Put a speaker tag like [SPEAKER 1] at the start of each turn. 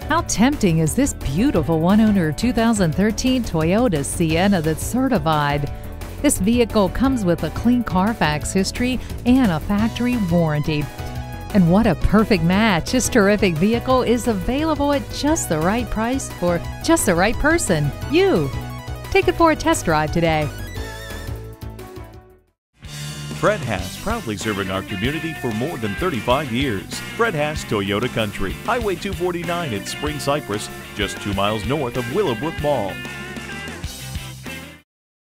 [SPEAKER 1] How tempting is this beautiful one-owner 2013 Toyota Sienna that's certified? This vehicle comes with a Clean CarFax History and a factory warranty. And what a perfect match! This terrific vehicle is available at just the right price for just the right person, you. Take it for a test drive today.
[SPEAKER 2] Fred Haas, proudly serving our community for more than 35 years. Fred Haas Toyota Country, Highway 249 at Spring-Cypress, just 2 miles north of Willowbrook Mall.